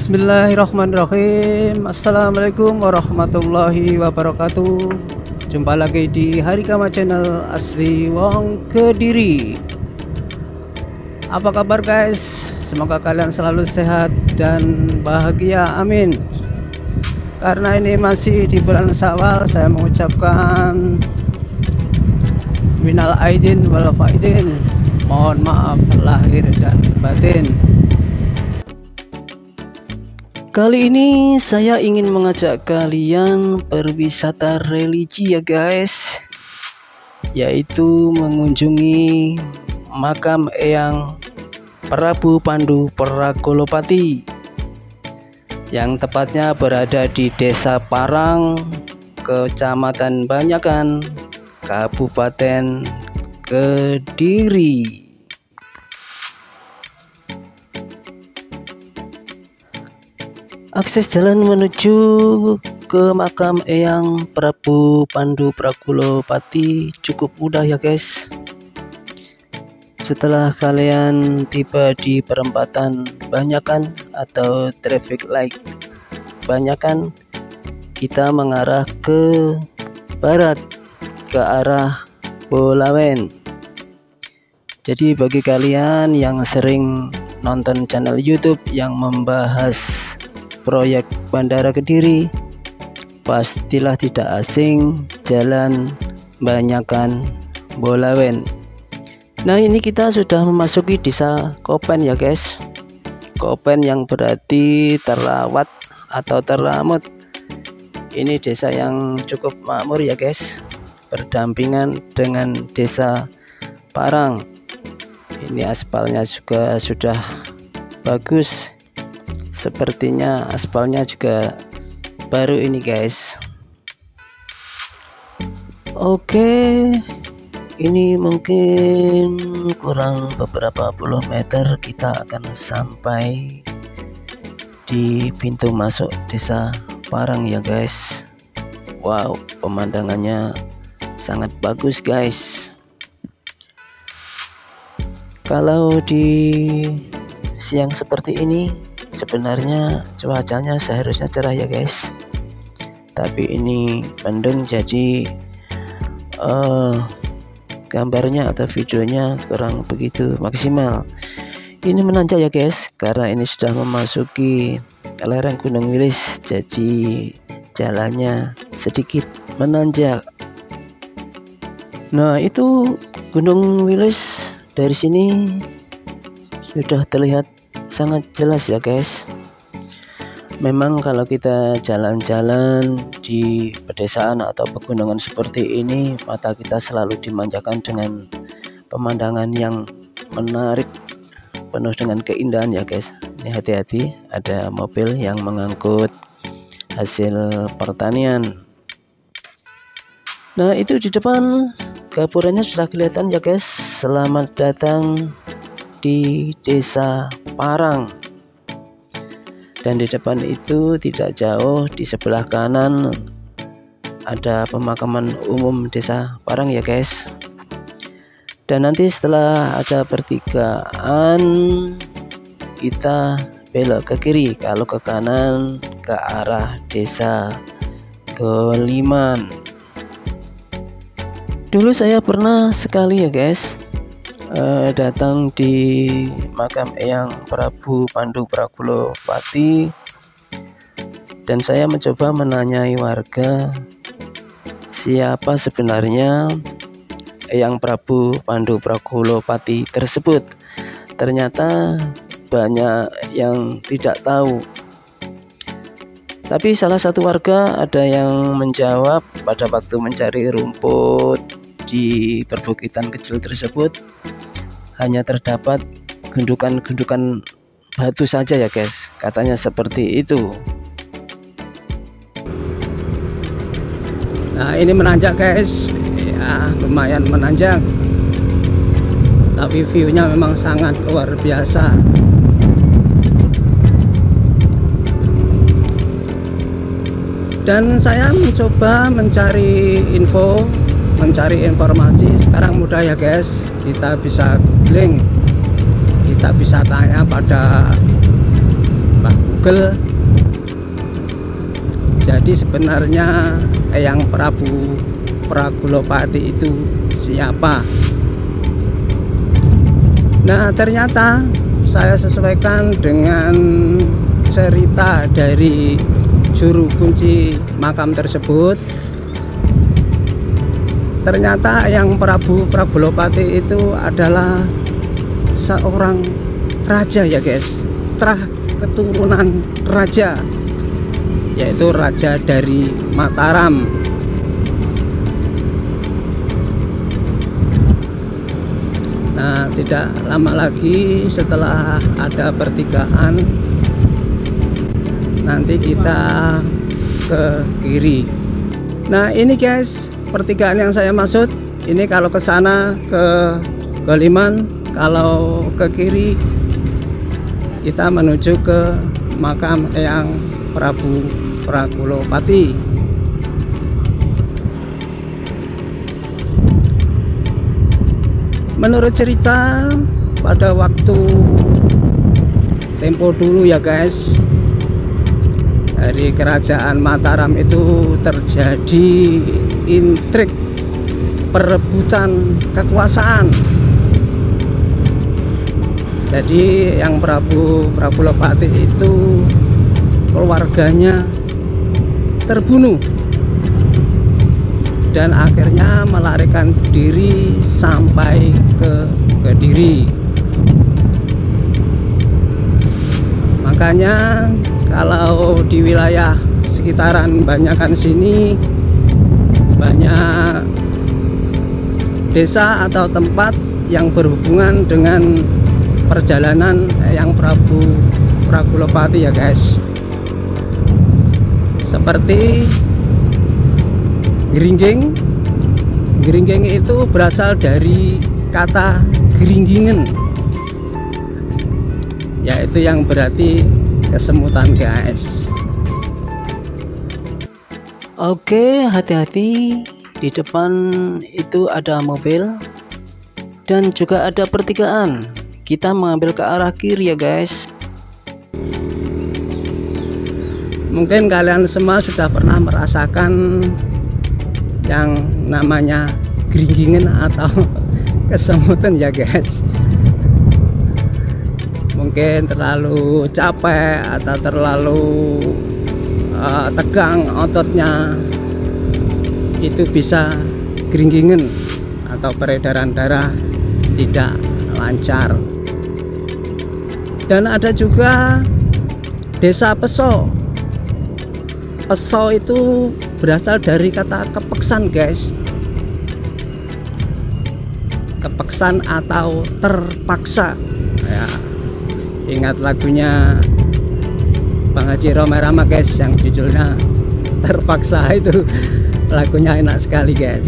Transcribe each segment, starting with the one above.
Bismillahirrahmanirrahim. Assalamualaikum warahmatullahi wabarakatuh. Jumpa lagi di Harikama Channel asli Wong Kediri. Apa kabar guys? Semoga kalian selalu sehat dan bahagia, amin. Karena ini masih di bulan Syawal, saya mengucapkan minal aidin wal faidin, mohon maaf lahir dan batin. Kali ini saya ingin mengajak kalian berwisata religi ya guys, yaitu mengunjungi makam Eyang Prabu Pandu Prakulopati yang tepatnya berada di Desa Parang, Kecamatan Banyakan, Kabupaten Kediri. Akses jalan menuju ke makam Eyang Prabu Pandu Prakulopati cukup mudah ya guys. Setelah kalian tiba di perempatan Banyakan atau traffic light Banyakan, kita mengarah ke barat ke arah Bolawen. Jadi bagi kalian yang sering nonton channel YouTube yang membahas proyek Bandara Kediri, pastilah tidak asing jalan Banyakan Bolawen. Nah, ini kita sudah memasuki desa Kopen ya guys. Kopen yang berarti terlawat atau terlamut. Ini desa yang cukup makmur ya guys, berdampingan dengan desa Parang. Ini aspalnya juga sudah bagus. Sepertinya aspalnya juga baru ini guys. Oke, ini mungkin kurang beberapa puluh meter kita akan sampai di pintu masuk desa Parang ya guys. Wow, pemandangannya sangat bagus guys. Kalau di siang seperti ini sebenarnya cuacanya seharusnya cerah ya guys, tapi ini mendung, jadi gambarnya atau videonya kurang begitu maksimal. Ini menanjak ya guys, karena ini sudah memasuki lereng Gunung Wilis, jadi jalannya sedikit menanjak. Nah, itu Gunung Wilis dari sini sudah terlihat sangat jelas ya guys. Memang kalau kita jalan-jalan di pedesaan atau pegunungan seperti ini, mata kita selalu dimanjakan dengan pemandangan yang menarik, penuh dengan keindahan ya guys. Ini hati-hati, ada mobil yang mengangkut hasil pertanian. Nah, itu di depan gapurannya sudah kelihatan ya guys. Selamat datang di desa Parang. Dan di depan itu tidak jauh di sebelah kanan ada pemakaman umum desa Parang ya guys. Dan nanti setelah ada pertigaan kita belok ke kiri, kalau ke kanan ke arah desa Goliman. Dulu saya pernah sekali ya guys datang di makam Eyang Prabu Pandu Prakulopati, dan saya mencoba menanyai warga siapa sebenarnya Eyang Prabu Pandu Prakulopati tersebut. Ternyata banyak yang tidak tahu. Tapi salah satu warga ada yang menjawab pada waktu mencari rumput di perbukitan kecil tersebut, hanya terdapat gundukan-gundukan batu saja ya guys, katanya seperti itu. Nah, ini menanjak guys ya, lumayan menanjak, tapi view-nya memang sangat luar biasa. Dan saya mencoba mencari info, mencari informasi. Sekarang mudah ya guys, kita bisa googling, kita bisa tanya pada Mbah Google. Jadi sebenarnya Eyang Prabu Pragolopati itu siapa? Nah, ternyata saya sesuaikan dengan cerita dari juru kunci makam tersebut. Ternyata Eyang Prabu Pragolopati itu adalah seorang raja ya guys, keturunan raja, yaitu raja dari Mataram. Nah, tidak lama lagi setelah ada pertigaan, nanti kita ke kiri. Nah, ini guys, pertigaan yang saya maksud. Ini kalau ke sana ke Goliman, kalau ke kiri kita menuju ke makam Eyang Prabu Pragolopati. Menurut cerita pada waktu tempo dulu ya guys, dari kerajaan Mataram itu terjadi intrik perebutan kekuasaan. Jadi yang Prabu Pragolopati itu keluarganya terbunuh dan akhirnya melarikan diri sampai ke Kediri. Makanya kalau di wilayah sekitaran Banyakan sini banyak desa atau tempat yang berhubungan dengan perjalanan Eyang Prabu Pragolopati ya guys, seperti Gringging. Gringging itu berasal dari kata gringgingen, yaitu yang berarti kesemutan guys. Oke, hati-hati, di depan itu ada mobil dan juga ada pertigaan. Kita mengambil ke arah kiri ya guys. Mungkin kalian semua sudah pernah merasakan yang namanya gringgingen atau kesemutan ya guys. Mungkin terlalu capek atau terlalu tegang ototnya, itu bisa gringgingen atau peredaran darah tidak lancar. Dan ada juga desa Peso. Peso itu berasal dari kata kepeksan guys, kepeksan atau terpaksa ya. Ingat lagunya Bang Haji Rhoma Irama guys, yang judulnya Terpaksa, itu lagunya enak sekali guys.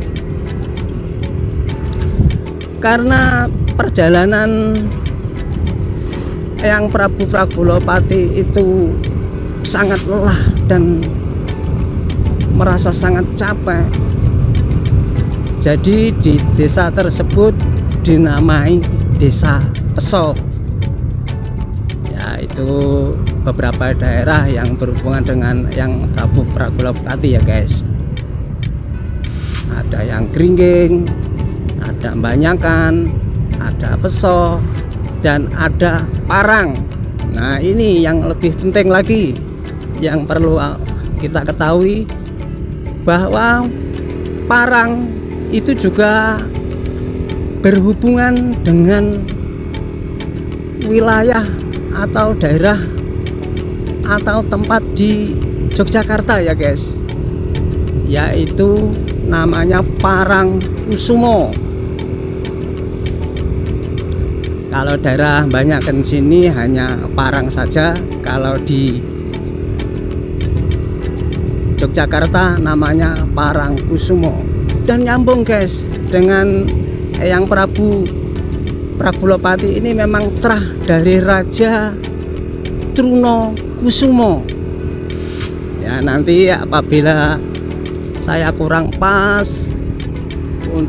Karena perjalanan Eyang Prabu Pragolopati itu sangat lelah dan merasa sangat capek, jadi di desa tersebut dinamai Desa Peso. Yaitu beberapa daerah yang berhubungan dengan Eyang Prabu Pragolopati ya guys. Ada yang Gringging, ada Banyakan, ada Peso, dan ada Parang. Nah, ini yang lebih penting lagi yang perlu kita ketahui, bahwa Parang itu juga berhubungan dengan wilayah atau daerah atau tempat di Yogyakarta ya guys, yaitu namanya Parangkusumo. Kalau daerah Banyakan sini hanya Parang saja, kalau di Yogyakarta namanya Parangkusumo. Dan nyambung guys dengan Eyang Prabu Pragolopati ini memang terah dari Raja Trunokusumo. Ya, nanti apabila saya kurang pas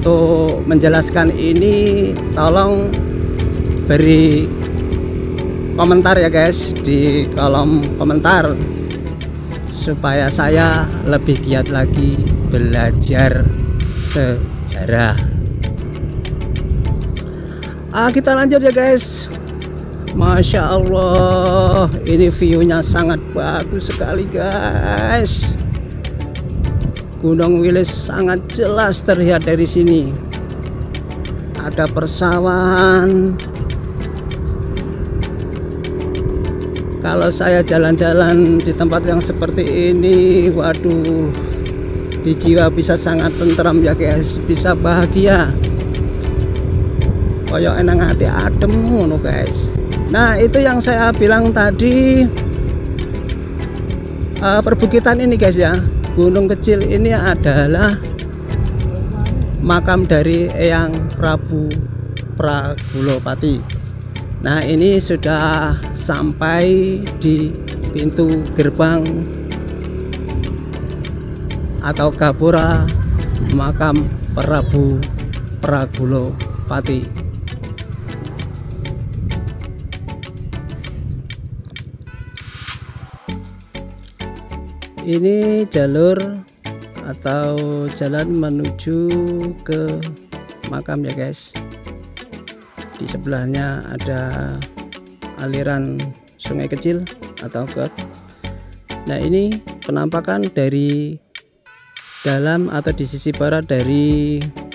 untuk menjelaskan ini, tolong beri komentar ya guys, di kolom komentar, supaya saya lebih giat lagi belajar sejarah. Kita lanjut ya guys. Masya Allah, ini view-nya sangat bagus sekali guys. Gunung Wilis sangat jelas terlihat dari sini. Ada persawahan. Kalau saya jalan-jalan di tempat yang seperti ini, waduh, di jiwa bisa sangat tentram ya guys, bisa bahagia. Koyok enang hati adem ngono guys. Nah, itu yang saya bilang tadi, perbukitan ini guys ya. Gunung kecil ini adalah makam dari Eyang Prabu Pragulopati. Nah, ini sudah sampai di pintu gerbang atau gapura makam Prabu Pragulopati. Ini jalur atau jalan menuju ke makam ya guys. Di sebelahnya ada aliran sungai kecil atau got. Nah, ini penampakan dari dalam atau di sisi barat dari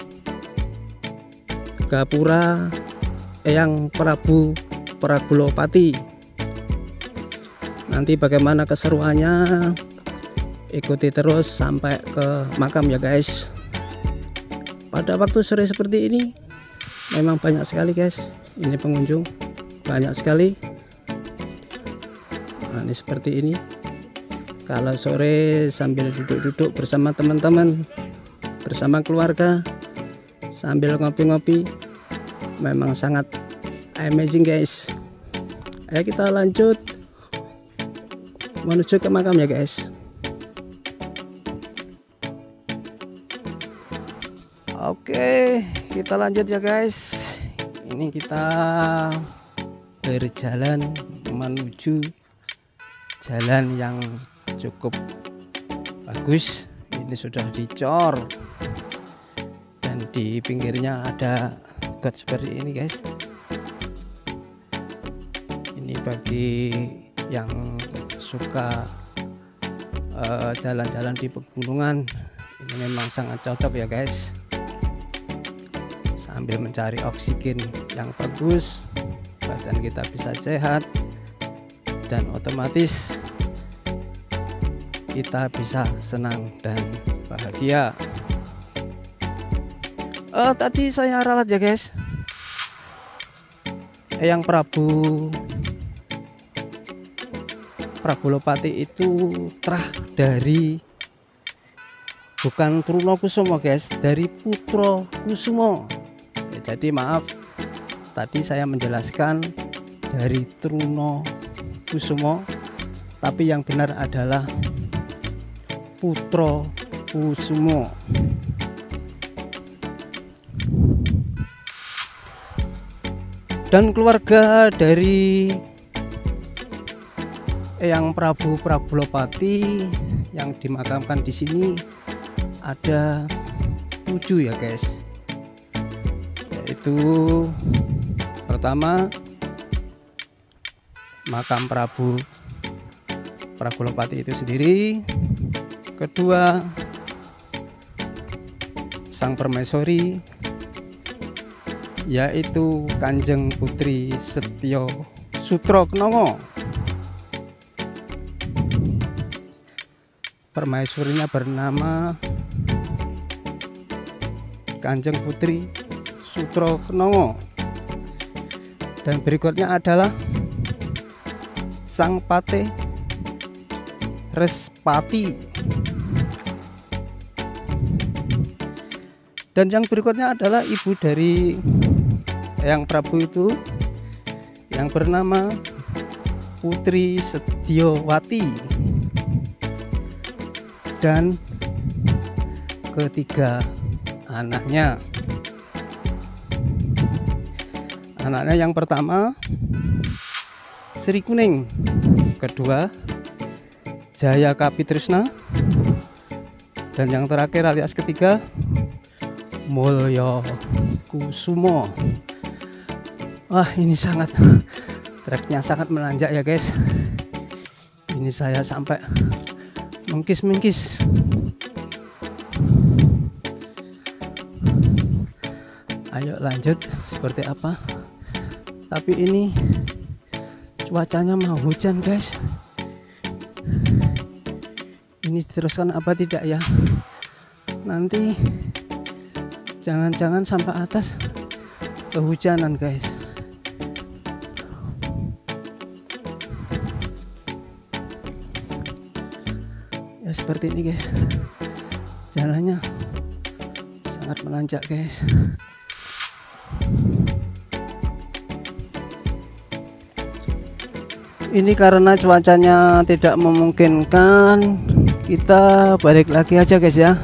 gapura Eyang Prabu Pragulopati. Nanti bagaimana keseruannya, ikuti terus sampai ke makam ya guys. Pada waktu sore seperti ini memang banyak sekali guys, ini pengunjung banyak sekali. Nah, ini seperti ini. Kalau sore sambil duduk-duduk bersama teman-teman, bersama keluarga, sambil ngopi-ngopi, memang sangat amazing guys. Ayo kita lanjut menuju ke makam ya guys. Oke, kita lanjut ya guys. Ini kita berjalan menuju jalan yang cukup bagus. Ini sudah dicor dan di pinggirnya ada got seperti ini guys. Ini bagi yang suka jalan-jalan di pegunungan, ini memang sangat cocok ya guys. Sambil mencari oksigen yang bagus, badan kita bisa sehat, dan otomatis kita bisa senang dan bahagia. Tadi saya ralat ya guys, Eyang Prabu Pragulopati itu terah dari, bukan Trunokusumo guys, dari Putra Kusumo. Jadi maaf, tadi saya menjelaskan dari Trunokusumo, tapi yang benar adalah Putra Kusumo. Dan keluarga dari Eyang Prabu Pragulopati yang dimakamkan di sini ada 7 ya guys. Yaitu pertama makam Prabu Pragulopati itu sendiri, kedua sang permaisuri yaitu Kanjeng Putri Setyo Sutraknama. Permaisurinya bernama Kanjeng Putri Sutraknama. Dan berikutnya adalah Sang Patih Respati. Dan yang berikutnya adalah ibu dari Eyang Prabu itu yang bernama Putri Setyowati. Dan ketiga anaknya. Anaknya yang pertama Sri Kuning, kedua Jaya Kapitrisna, dan yang terakhir alias ketiga Mulyo Kusumo. Wah, ini treknya sangat menanjak ya guys. Ini saya sampai mengkis-mengkis. Ayo lanjut seperti apa. Tapi ini cuacanya mau hujan guys. Ini diteruskan apa tidak ya? Nanti jangan-jangan sampai atas kehujanan guys. Ya seperti ini guys. Jalannya sangat menanjak guys. Ini karena cuacanya tidak memungkinkan, kita balik lagi aja guys ya.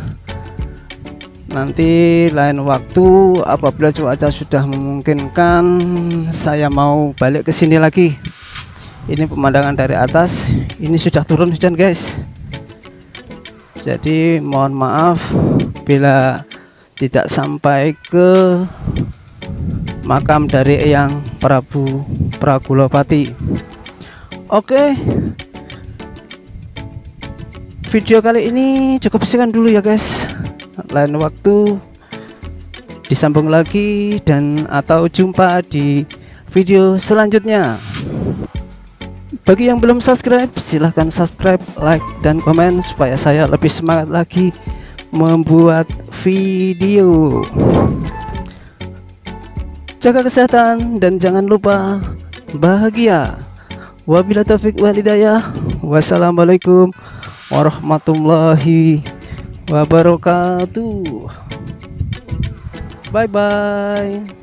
Nanti lain waktu apabila cuaca sudah memungkinkan, saya mau balik ke sini lagi. Ini pemandangan dari atas. Ini sudah turun hujan guys. Jadi mohon maaf bila tidak sampai ke makam dari Eyang Prabu Pragulopati. Oke, video kali ini cukup sekian dulu ya guys. Lain waktu disambung lagi dan atau jumpa di video selanjutnya. Bagi yang belum subscribe, silahkan subscribe, like, dan komen supaya saya lebih semangat lagi membuat video. Jaga kesehatan dan jangan lupa bahagia. Wabillahi taufiq wal hidayah. Wassalamualaikum warahmatullahi wabarakatuh. Bye bye.